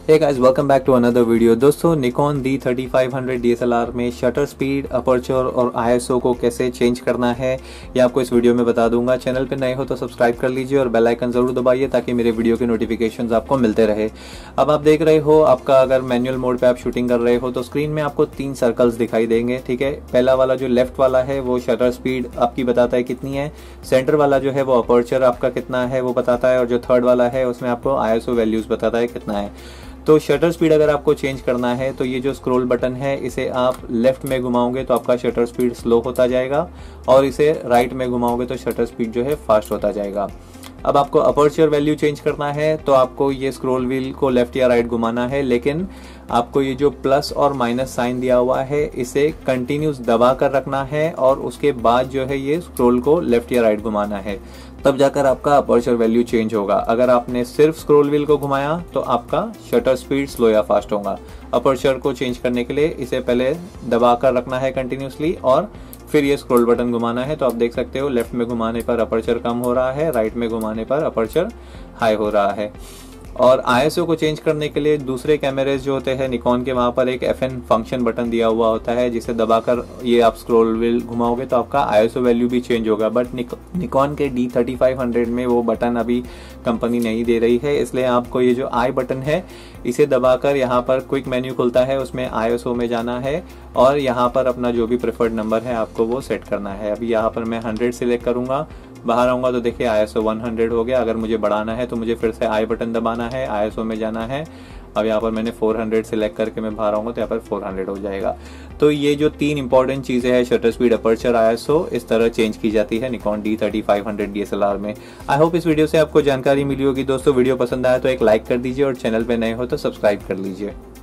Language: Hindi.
Hey guys, welcome back to another video. दोस्तों, निकॉन D3500 DSLR में शटर स्पीड, अपर्चर और ISO को कैसे चेंज करना है ये आपको इस वीडियो में बता दूंगा। चैनल पे नए हो तो सब्सक्राइब कर लीजिए और बेल आइकन जरूर दबाइए ताकि मेरे वीडियो के नोटिफिकेशंस आपको मिलते रहे। अब आप देख रहे हो, आपका अगर मैनुअल मोड पे आप शूटिंग कर रहे हो तो स्क्रीन में आपको 3 सर्कल्स दिखाई देंगे। ठीक है, पहला वाला जो लेफ्ट वाला है वो शटर स्पीड आपकी बताता है कितनी है, सेंटर वाला जो है वो अपर्चर आपका कितना है वो बताता है, और जो थर्ड वाला है उसमें आपको ISO वैल्यूज बताता है कितना है। तो शटर स्पीड अगर आपको चेंज करना है तो ये जो स्क्रॉल बटन है इसे आप लेफ्ट में घुमाओगे तो आपका शटर स्पीड स्लो होता जाएगा, और इसे राइट में घुमाओगे तो शटर स्पीड जो है फास्ट होता जाएगा। अब आपको अपर्चर वैल्यू चेंज करना है तो आपको ये स्क्रॉल व्हील को लेफ्ट या राइट घुमाना है, लेकिन आपको ये जो प्लस और माइनस साइन दिया हुआ है इसे कंटिन्यूस दबा कर रखना है, और उसके बाद जो है ये स्क्रॉल को लेफ्ट या राइट घुमाना है, तब जाकर आपका अपर्चर वैल्यू चेंज होगा। अगर आपने सिर्फ स्क्रॉल व्हील को घुमाया तो आपका शटर स्पीड स्लो या फास्ट होगा। अपर्चर को चेंज करने के लिए इसे पहले दबा कर रखना है कंटिन्यूसली, और फिर ये स्क्रॉल बटन घुमाना है। तो आप देख सकते हो, लेफ्ट में घुमाने पर अपर्चर कम हो रहा है, राइट में घुमाने पर अपर्चर हाई हो रहा है। और ISO को चेंज करने के लिए दूसरे कैमरेज जो होते हैं निकॉन के, वहां पर एक FN फंक्शन बटन दिया हुआ होता है, जिसे दबाकर ये आप स्क्रॉल व्हील घुमाओगे तो आपका ISO वैल्यू भी चेंज होगा। बट निकॉन के D3500 में वो बटन अभी कंपनी नहीं दे रही है, इसलिए आपको ये जो I बटन है इसे दबाकर यहाँ पर क्विक मेन्यू खुलता है, उसमें ISO में जाना है और यहाँ पर अपना जो भी प्रेफर्ड नंबर है आपको वो सेट करना है। अभी यहाँ पर मैं 100 सिलेक्ट करूंगा, बाहर आऊंगा तो देखिए ISO 100 हो गया। अगर मुझे बढ़ाना है तो मुझे फिर से I बटन दबाना है, ISO में जाना है। अब यहाँ पर मैंने 400 सिलेक्ट करके मैं बाहर आऊंगा तो यहाँ पर 400 हो जाएगा। तो ये जो 3 इंपॉर्टेंट चीजें हैं, शटर स्पीड, अपर्चर, ISO, इस तरह चेंज की जाती है निकॉन D3500 DSLR में। आई होप इस वीडियो से आपको जानकारी मिली होगी। दोस्तों, वीडियो पसंद आया तो एक लाइक कर दीजिए और चैनल पे नए हो तो सब्सक्राइब कर लीजिए।